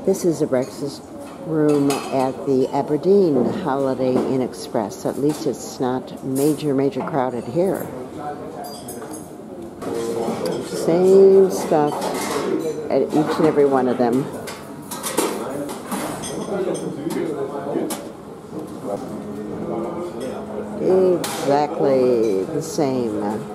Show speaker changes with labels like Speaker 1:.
Speaker 1: This is a breakfast room at the Aberdeen Holiday Inn Express. At least it's not major crowded here. Same stuff at each and every one of them. Exactly the same.